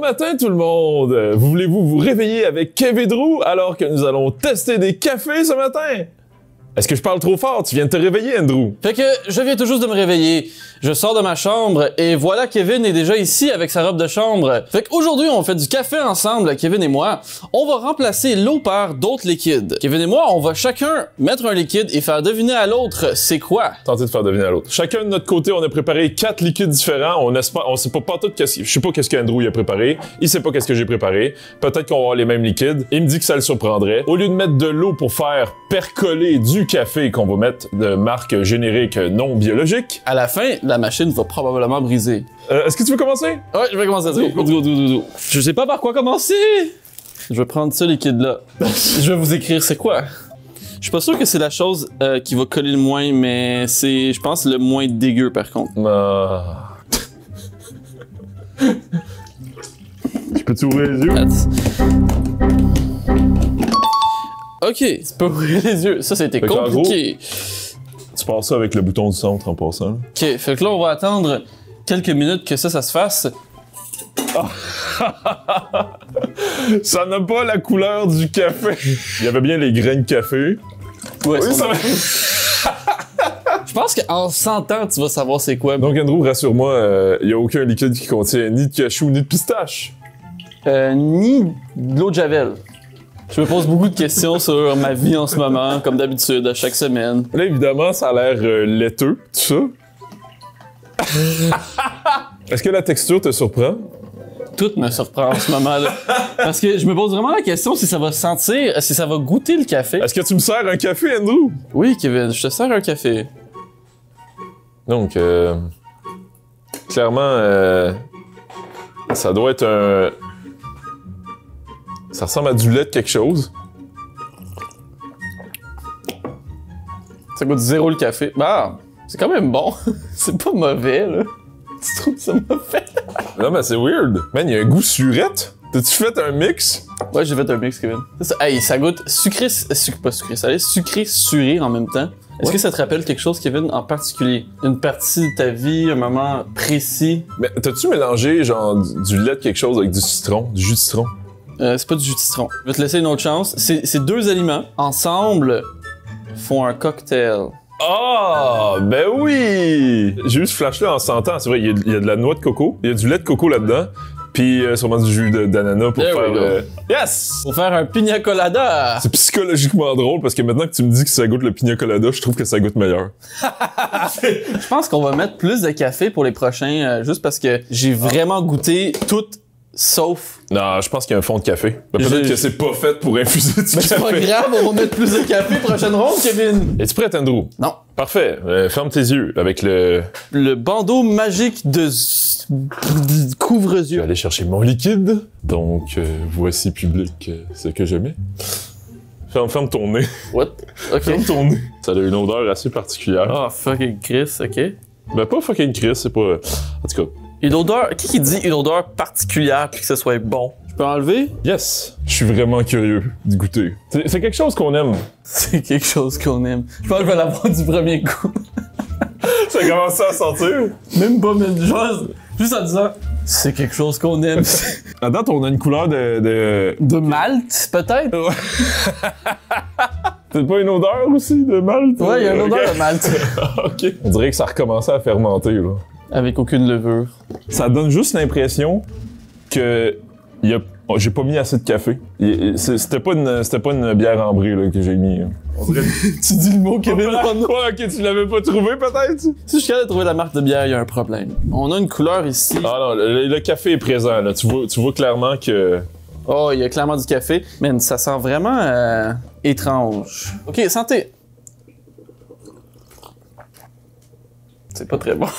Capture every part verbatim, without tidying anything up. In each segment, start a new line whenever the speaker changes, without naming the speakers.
matin tout le monde! Voulez-vous vous réveiller avec Kev et Drew alors que nous allons tester des cafés ce matin? Est-ce que je parle trop fort? Tu viens de te réveiller, Andrew?
Fait que je viens tout juste de me réveiller. Je sors de ma chambre et voilà Kevin est déjà ici avec sa robe de chambre. Fait qu'aujourd'hui, on fait du café ensemble, Kevin et moi. On va remplacer l'eau par d'autres liquides. Kevin et moi, on va chacun mettre un liquide et faire deviner à l'autre c'est quoi.
Tenter de faire deviner à l'autre. Chacun de notre côté, on a préparé quatre liquides différents. On espère, on sait pas, pas tout qu'est-ce, je sais pas qu'est-ce qu'Andrew il a préparé. Il sait pas qu'est-ce que j'ai préparé. Peut-être qu'on va avoir les mêmes liquides. Il me dit que ça le surprendrait. Au lieu de mettre de l'eau pour faire percoler du café qu'on va mettre de marque générique non biologique,
À la fin, la machine va probablement briser.
euh, est-ce que tu veux commencer?
Ouais, je vais commencer.
Oui,
Go, go, go, go, go. Je sais pas par quoi commencer. Je vais prendre ce liquide-là. Je vais vous écrire c'est quoi. Je suis pas sûr que c'est la chose euh, qui va coller le moins, mais c'est, je pense, le moins dégueu par contre.
Ah. Je peux t'ouvrir les yeux?
Ok, c'est pas ouvrir les yeux. Ça, c'était
Fait qu'en
compliqué.
Tu passes ça avec le bouton du centre en passant.
Ok, fait que là, on va attendre quelques minutes que ça, ça se fasse.
Ça n'a pas la couleur du café. Il y avait bien les grains de café.
Ouais,
Oui,
ça
ça
va.
va.
Je pense qu'en cent ans, tu vas savoir c'est quoi.
Donc, Andrew, rassure-moi, il euh, n'y a aucun liquide qui contient ni de cachou ni de pistache.
Euh, ni de l'eau de Javel. Je me pose beaucoup de questions sur ma vie en ce moment, comme d'habitude, à chaque semaine.
Là, évidemment, ça a l'air euh, laiteux, tout ça. Est-ce que la texture te surprend?
Tout me surprend en ce moment-là. Parce que je me pose vraiment la question si ça va sentir, si ça va goûter le café.
Est-ce que tu me sers un café, Andrew?
Oui, Kevin, je te sers un café.
Donc, euh, clairement, euh, ça doit être un... Ça ressemble à du lait de quelque chose.
Ça goûte zéro le café. Bah, c'est quand même bon. C'est pas mauvais, là. Tu trouves ça mauvais?
Non, mais c'est weird. Man, il y a un goût surette. T'as-tu fait un mix?
Ouais, j'ai fait un mix, Kevin. Ça, hey, ça goûte sucré, sucré pas sucré salé, sucré suré en même temps. Est-ce
Ouais.
que ça te rappelle quelque chose, Kevin, en particulier? Une partie de ta vie, un moment précis?
Mais t'as-tu mélangé, genre, du, du lait de quelque chose avec du citron, du jus de citron?
Euh, c'est pas du jus de citron. Je vais te laisser une autre chance. C'est c'est deux aliments, ensemble, font un cocktail.
Ah, ben oui! J'ai eu ce flash-là en sentant. C'est vrai, il y, a- il y a de la noix de coco, il y a du lait de coco là-dedans, puis euh, sûrement du jus de- d'ananas pour
There we
faire...
go.
euh, Yes!
Pour faire un pina colada!
C'est psychologiquement drôle parce que maintenant que tu me dis que ça goûte le pina colada, je trouve que ça goûte meilleur.
Je pense qu'on va mettre plus de café pour les prochains, euh, juste parce que j'ai vraiment goûté tout, sauf...
Non, je pense qu'il y a un fond de café. Ben, peut-être
Je-
que c'est pas fait pour infuser du
Mais c'est pas
café.
grave, on va mettre plus de café prochaine ronde, Kevin!
Es-tu prêt, Andrew?
Non.
Parfait. Euh, ferme tes yeux avec le...
Le bandeau magique de z- de
Je vais
couvre-yeux.
aller chercher mon liquide. Donc, euh, voici public euh, ce que je mets. Ferme, ferme ton nez.
What? Ok.
Ferme ton nez. Ça a une odeur assez particulière.
Oh, fucking Chris, ok.
Ben, pas fucking Chris, c'est pas... En tout cas,
Une odeur... Qui qui dit une odeur particulière puis que ce soit bon? Je peux enlever?
yes! Je suis vraiment curieux de goûter. C'est c'est quelque chose qu'on aime.
C'est quelque chose qu'on aime. Je pense que je vais l'avoir du premier coup.
Ça commence à sentir.
Même pas, mais genre, juste en disant, c'est quelque chose qu'on aime.
À date, on a une couleur de... de...
De Malte, peut-être?
C'est pas une odeur aussi de malt?
Ouais, il y a une odeur
Ok.
de Malte.
Ok. On dirait que ça recommençait à fermenter, là.
Avec aucune levure.
Ça donne juste l'impression que il y a... oh, j'ai pas mis assez de café. Il- c'est- C'était pas une, c'était pas une bière ambrée là, que j'ai mis. hein. On dirait...
Tu dis le mot, Kevin?
Ouais, ok, tu l'avais pas trouvé peut-être?
Si je suis capable de trouver la marque de bière, il y a un problème. On a une couleur ici.
Ah non, le, le café est présent là. Tu vois, tu vois clairement que...
Oh, il y a clairement du café. Mais ça sent vraiment euh, étrange. Ok, santé. C'est pas très bon.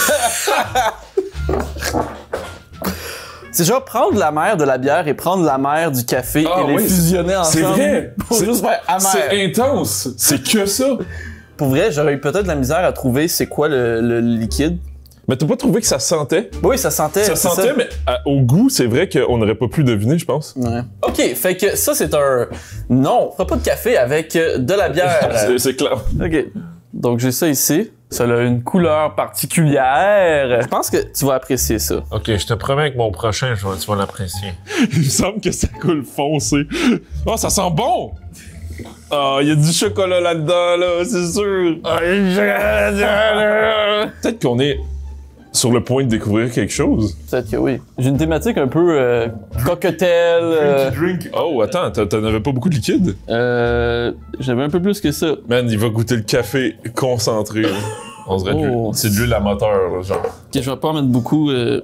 C'est genre prendre la mer de la bière et prendre la mer du café
Ah
et les
oui,
fusionner
c'est
ensemble.
vrai.
Pour
C'est-
juste faire
C'est
amer.
intense! C'est que ça!
Pour vrai, j'aurais eu peut-être de la misère à trouver c'est quoi le, le liquide.
Mais t'as pas trouvé que ça sentait?
Oui, ça sentait.
Ça
c'est
sentait, mais à- au goût, c'est vrai qu'on n'aurait pas pu deviner, je pense.
Ouais. Ok, fait que ça c'est un... Non, on fera pas de café avec euh, de la bière.
C'est- C'est clair.
Ok. Donc j'ai ça ici. Ça a une couleur particulière. Je pense que tu vas apprécier ça.
Ok, je te promets que mon prochain, je vais- tu vas l'apprécier.
Il me semble que ça coule foncé. Oh, ça sent bon! Ah, il y a du chocolat là-dedans, là, c'est sûr. Ah, il y a du chocolat là-dedans. Peut-être qu'on est sur le point de découvrir quelque chose.
Peut-être que oui. J'ai une thématique un peu euh, cocktail. Euh,
Drink. Oh, attends, t'en t'en avais pas beaucoup de liquide?
euh, J'avais un peu plus que ça.
Man, il va goûter le café concentré. Là. On dirait que
Oh.
c'est de l'huile à moteur, là, genre.
Ok, je vais pas en mettre beaucoup. euh.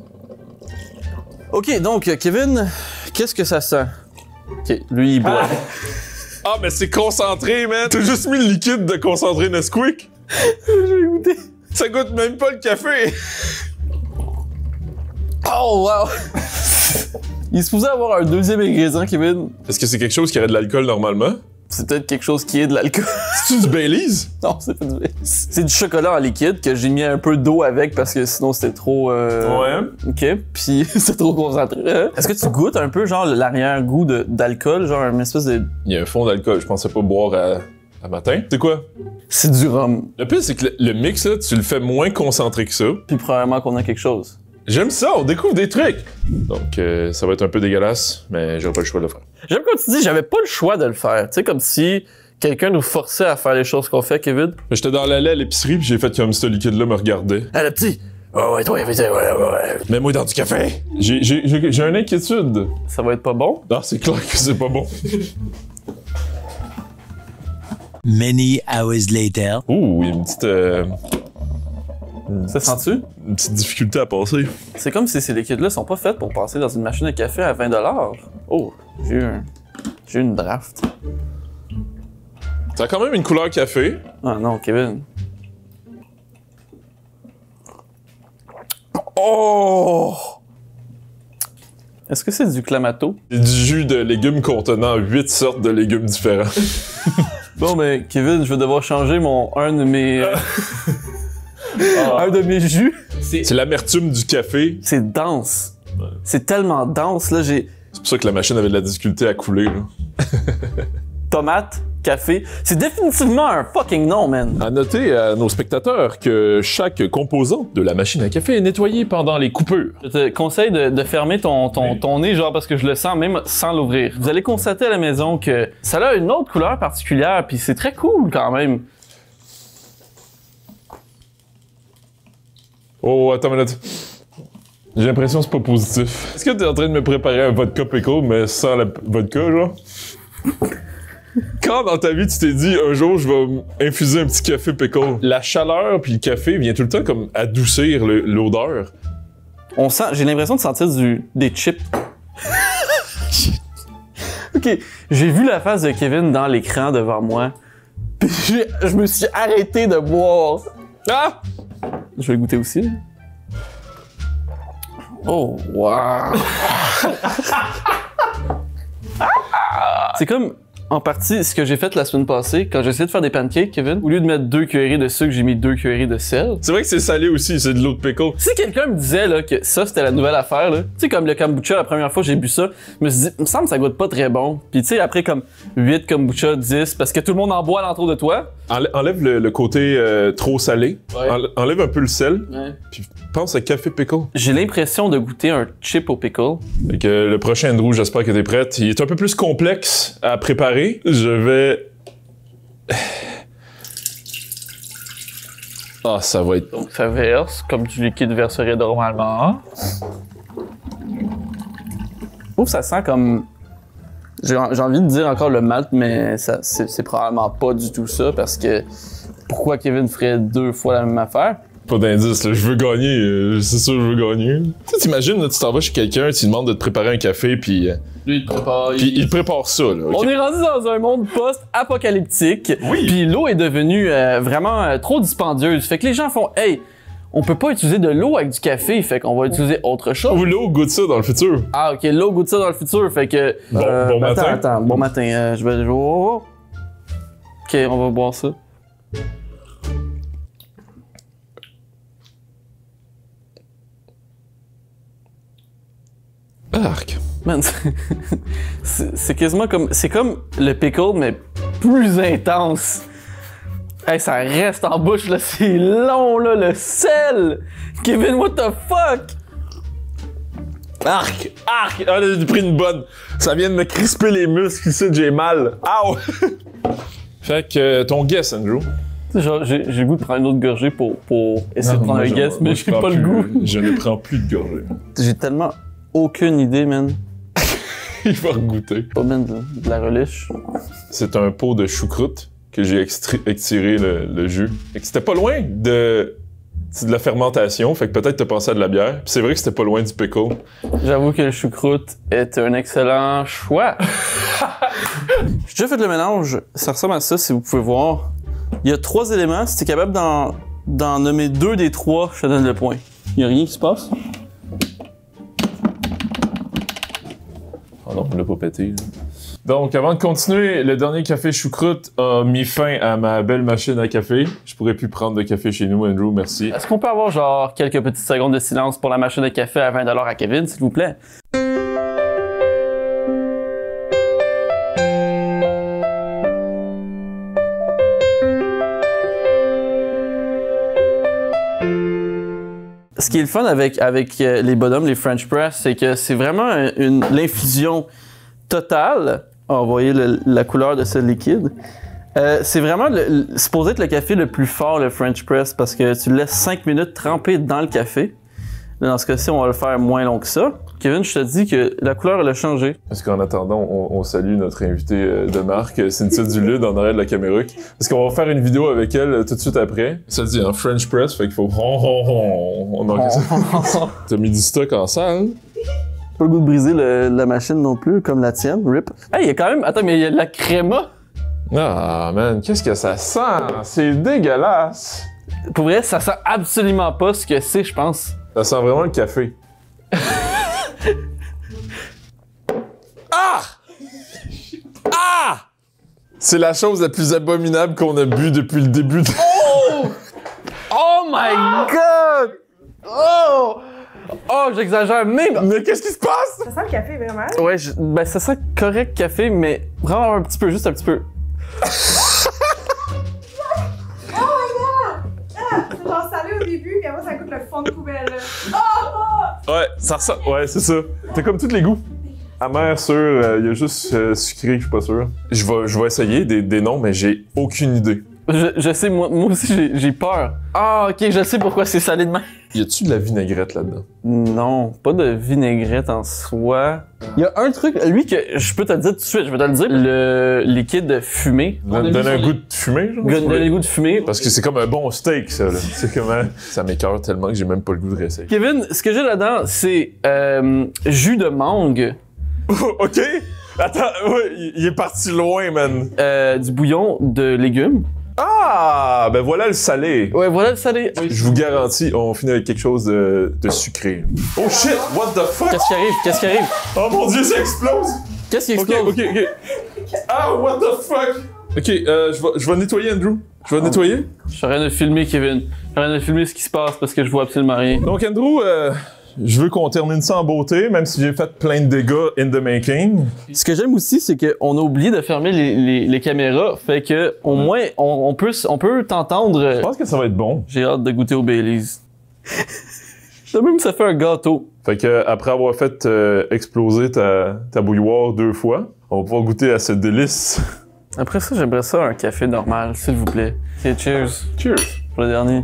Ok, donc, Kevin, qu'est-ce que ça sent? Ok, lui, il boit.
Ah, mais c'est concentré, man! T'as juste mis le liquide de concentré Nesquik?
Je vais goûter.
Ça goûte même pas le café!
Oh, wow! Il est supposé avoir un deuxième ingrédient, Kevin.
Est-ce que c'est quelque chose qui aurait de l'alcool normalement?
C'est peut-être quelque chose qui est de l'alcool.
C'est-tu du Baileys?
Non, c'est pas du C'est du chocolat en liquide que j'ai mis un peu d'eau avec parce que sinon c'était trop. Euh...
Ouais.
Ok, puis c'est trop concentré. Est-ce que tu goûtes un peu, genre, l'arrière-goût de- d'alcool, genre une espèce de.
Il y a un fond d'alcool, je pensais pas boire à, à matin. C'est quoi?
C'est du rhum.
Le pire, c'est que le, le mix, là, tu le fais moins concentré que ça.
Puis probablement qu'on a quelque chose.
J'aime ça, on découvre des trucs! Donc, euh, ça va être un peu dégueulasse, mais j'aurai pas le choix de le faire.
J'aime quand tu dis, j'avais pas le choix de le faire. Tu sais, comme si quelqu'un nous forçait à faire les choses qu'on fait, Kevin.
Mais j'étais dans l'allée à l'épicerie, puis j'ai fait comme si ce liquide-là me regardait.
Ah, le petit! Oh, ouais, toi, ouais, ouais, ouais.
Mets-moi dans du café! J'ai, j'ai, j'ai, j'ai une inquiétude.
Ça va être pas bon?
Non, c'est clair que c'est pas bon.
Many hours later.
Ouh, il y a une petite, euh,
Ça sent-tu?
une petite difficulté à passer.
C'est comme si ces liquides-là sont pas faits pour passer dans une machine à café à vingt dollars. Oh, j'ai eu un... J'ai eu une draft.
Ça a quand même une couleur café.
Ah non, Kevin. Oh! Est-ce que c'est du clamato?
C'est du jus de légumes contenant huit sortes de légumes différents.
Bon, ben, Kevin, je vais devoir changer mon... un de mes... euh, un de mes jus.
C'est l'amertume du café.
C'est dense. C'est tellement dense, là, j'ai...
C'est pour ça que la machine avait de la difficulté à couler, là.
Tomate, café. C'est définitivement un fucking non, man.
À noter à nos spectateurs que chaque composante de la machine à café est nettoyée pendant les coupures.
Je te conseille de, de fermer ton, ton,
Oui.
ton nez, genre, parce que je le sens même sans l'ouvrir. Vous allez constater à la maison que ça a une autre couleur particulière, puis c'est très cool quand même.
Oh, attends une minute. J'ai l'impression que c'est pas positif. Est-ce que t'es en train de me préparer un vodka pickle, mais sans la p- vodka, genre? Quand dans ta vie tu t'es dit un jour je vais m- infuser un petit café pickle, la chaleur puis le café vient tout le temps comme adoucir le- l'odeur.
On sent, j'ai l'impression de sentir du, des chips. Ok, j'ai vu la face de Kevin dans l'écran devant moi. Puis j'ai- je me suis arrêté de boire. Ah! Je vais le goûter aussi. là. Oh, wow! C'est comme, en partie, ce que j'ai fait la semaine passée, quand j'ai essayé de faire des pancakes, Kevin. Au lieu de mettre deux cuillerées de sucre, j'ai mis deux cuillerées de sel.
C'est vrai que c'est salé aussi, c'est de l'eau de pickle.
Si quelqu'un me disait là, que ça, c'était la nouvelle affaire, là, tu sais, comme le kombucha, la première fois que j'ai bu ça, je me suis dit, il me semble que ça goûte pas très bon. Puis tu sais, après comme huit kombucha, dix, parce que tout le monde en boit alentour de toi.
Enlè- enlève le, le côté euh, trop salé,
Ouais.
Enlè- enlève un peu le sel,
Ouais.
puis pense à café pickle.
J'ai l'impression de goûter un chip au pickle.
Fait que le prochain Andrew, j'espère que t'es prête. Il est un peu plus complexe à préparer. Je vais... Ah, ça va être...
Donc ça verse comme du liquide verserait normalement. Je trouve que ça sent comme... J'ai j'ai envie de dire encore le malt, mais ça, c'est, c'est probablement pas du tout ça, parce que pourquoi Kevin ferait deux fois la même affaire?
Pas d'indice, là. Je veux gagner. euh, c'est sûr, je veux gagner. Tu sais, t'imagines, là, tu t'en vas chez quelqu'un, tu lui demandes de te préparer un café, puis... euh,
Lui, il te prépare.
puis il prépare ça, là. ok?
On est rendu dans un monde post-apocalyptique.
Oui.
Puis l'eau est devenue euh, vraiment euh, trop dispendieuse. Fait que les gens font, hey, on peut pas utiliser de l'eau avec du café, fait qu'on va utiliser autre chose.
Ou l'eau goûte ça dans le futur.
Ah, ok, l'eau goûte ça dans le futur, fait que.
Bon-
euh,
bon
attends,
matin.
attends, bon matin. euh, je vais. je vais- oh, oh. Ok, on va boire ça.
Arc.
Man, c'est- c'est c'est quasiment comme. C'est comme le pickle, mais plus intense. Hey, ça reste en bouche, là. C'est long, là. Le sel! Kevin, what the fuck?
Arc! Arc! Ah, j'ai pris une bonne. Ça vient de me crisper les muscles ici, j'ai mal. Ow! Fait que euh, ton guess, Andrew.
Genre, j'ai, j'ai le goût de prendre une autre gorgée pour, pour essayer
Non,
de prendre
moi,
un
je-
guess,
moi,
mais
je
j'ai
prends
pas le
plus-
goût.
Je ne prends plus de gorgée.
J'ai tellement aucune idée, man.
Il va regoûter.
Pas même de, de la relish.
C'est un pot de choucroute que j'ai extri- extiré le, le jus. Fait que c'était pas loin de... C'est de la fermentation, fait que peut-être t'as pensé à de la bière. Puis c'est vrai que c'était pas loin du pickle.
J'avoue que le choucroute est un excellent choix. J'ai déjà fait le mélange. Ça ressemble à ça, si vous pouvez voir. Il y a trois éléments. Si t'es capable d'en, d'en nommer deux des trois, je te donne le point. Il y a rien qui se passe?
Oh non, on l'a pas pété. Là. Donc, avant de continuer, le dernier café choucroute a mis fin à ma belle machine à café. Je pourrais plus prendre de café chez nous, Andrew, merci.
Est-ce qu'on peut avoir genre quelques petites secondes de silence pour la machine de café à vingt dollars à Kevin, s'il vous plaît? Ce qui est le fun avec, avec euh, les bonhommes, les French Press, c'est que c'est vraiment un- une, l'infusion totale. Ah, vous voyez le- la couleur de ce liquide. Euh, c'est vraiment le, le- supposé être le café le plus fort, le French Press, parce que tu le laisses cinq minutes tremper dans le café. Là, dans ce cas-ci, on va le faire moins long que ça. Kevin, je te dis que la couleur, elle a changé.
Parce qu'en attendant, on, on salue notre invité euh, de marque, Cynthia Dulude, en arrière de la caméra. Parce qu'on va faire une vidéo avec elle euh, tout de suite après. Ça dit en French Press, fait qu'il faut... On manque ça. T'as mis du stock en salle.
Pas le goût de briser le- la machine non plus, comme la tienne, rip. Hey, il y a quand même... Attends, mais il y a de la créma.
Ah, man, qu'est-ce que ça sent? C'est dégueulasse!
Pour vrai, ça sent absolument pas ce que c'est, je pense.
Ça sent vraiment le café. Ah! Ah! C'est la chose la plus abominable qu'on a bu depuis le début de...
Oh my god! Oh! Oh, j'exagère, mais...
Mais qu'est-ce qui se passe?
Ça sent le café, vraiment.
Ouais, je- ben ça sent correct café, mais vraiment un petit peu, juste un petit peu.
C'est genre salé au début, puis après ça goûte le fond de poubelle. là.
Ouais, ça ressemble... Ouais, c'est ça. T'as comme tous les goûts. Amer, sûr, il euh, y a juste euh, sucré, je suis pas sûr. Je vais, je vais essayer des, des noms, mais j'ai aucune idée.
Je, je sais, moi, moi aussi, j'ai, j'ai peur. Ah, ok, je sais pourquoi c'est salé de même.
Y a-tu de la vinaigrette là-dedans?
Non, pas de vinaigrette en soi. Il y a un truc, lui, que je peux te le dire tout de suite, je vais te le dire. Le liquide fumé.
Donne, donne un goût de fumée, genre?
Donne le goût de fumée.
Parce que c'est comme un bon steak, ça, là. C'est comment... Ça m'écœure tellement que j'ai même pas le goût de réessayer.
Kevin, ce que j'ai là-dedans, c'est euh, jus de mangue,
OK! Attends, ouais, il- il est parti loin, man.
euh, du bouillon de légumes.
Ah! Ben voilà le salé.
Ouais, voilà le salé.
Je vous garantis, on finit avec quelque chose de, de sucré. Oh shit! What the fuck?
Qu'est-ce qui arrive? Qu'est-ce qui arrive?
Oh mon dieu, ça explose!
Qu'est-ce qui
Ok,
explose?
ok, ok. Ah, what the fuck? Ok, euh, je vais, je vais nettoyer, Andrew. Je vais nettoyer.
Je suis en train de filmer, Kevin. Je suis en train de filmer ce qui se passe parce que je vois absolument rien.
Donc, Andrew, euh, je veux qu'on termine ça en beauté, même si j'ai fait plein de dégâts in the making.
Ce que j'aime aussi, c'est qu'on a oublié de fermer les, les, les caméras, fait que au moins on, on peut s- on peut t'entendre.
Je pense que ça va être bon.
J'ai hâte de goûter au Baileys. Ça même ça fait un gâteau.
Fait que après avoir fait euh, exploser ta, ta bouilloire deux fois, on va pouvoir goûter à ce délice.
Après ça, j'aimerais ça un café normal, s'il vous plaît. Et cheers
Cheers!
pour le dernier.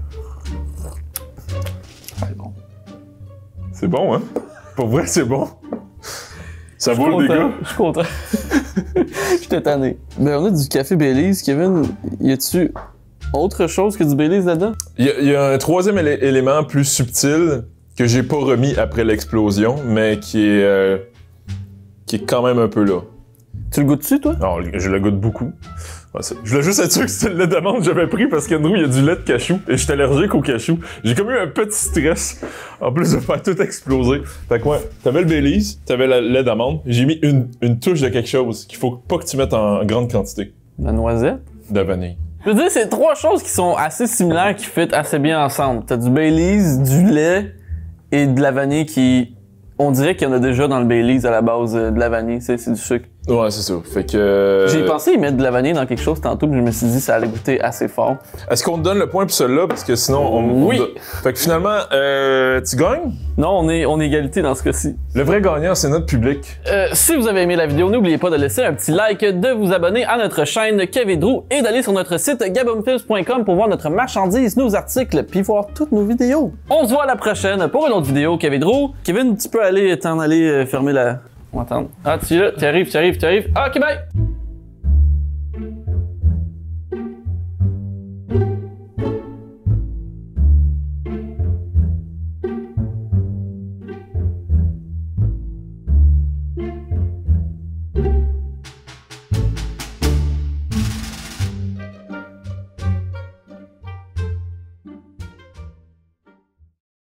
C'est bon, hein? Pour vrai, c'est bon. Ça vaut le
Je suis
dégât.
content, je suis content. Je suis tanné. Ben on a du café Baileys, Kevin. Y a-tu autre chose que du Baileys là-dedans?
Il y, a- il y a un troisième élé- élément plus subtil que j'ai pas remis après l'explosion, mais qui est, euh, qui est quand même un peu là.
Tu le goûtes-tu, toi?
Alors, je le goûte beaucoup. Ouais, c'est- je voulais juste être sûr que c'était le lait d'amande que j'avais pris parce qu'Andrew, il y a du lait de cachou et je suis allergique au cachou. J'ai comme eu un petit stress en plus de faire tout exploser. Fait que ouais, t'avais le Baileys, t'avais le lait d'amande. J'ai mis une, une touche de quelque chose qu'il faut pas que tu mettes en grande quantité.
La noisette?
De vanille.
Je veux dire, c'est trois choses qui sont assez similaires, qui fit assez bien ensemble. T'as du Baileys, du lait et de la vanille qui... On dirait qu'il y en a déjà dans le Baileys à la base euh, de la vanille, c'est, c'est du sucre.
Ouais, c'est ça. Fait que. euh,
J'ai pensé y mettre de la vanille dans quelque chose tantôt, mais je me suis dit que ça allait goûter assez fort.
Est-ce qu'on te donne le point pour celui-là? Parce que sinon, on.
Oui.
on... Fait que finalement, euh, tu gagnes?
Non, on est, on est égalité dans ce cas-ci.
Le vrai gagnant, c'est notre public.
Euh, si vous avez aimé la vidéo, n'oubliez pas de laisser un petit like, de vous abonner à notre chaîne Kev et Drew et d'aller sur notre site gabumfilms point com pour voir notre marchandise, nos articles, puis voir toutes nos vidéos. On se voit à la prochaine pour une autre vidéo, Kev et Drew. Kevin, tu peux aller t'en aller euh, fermer la... On va attendre. Ah, tu es là, tu arrives, tu arrives, tu arrives. Ah, ok, bye!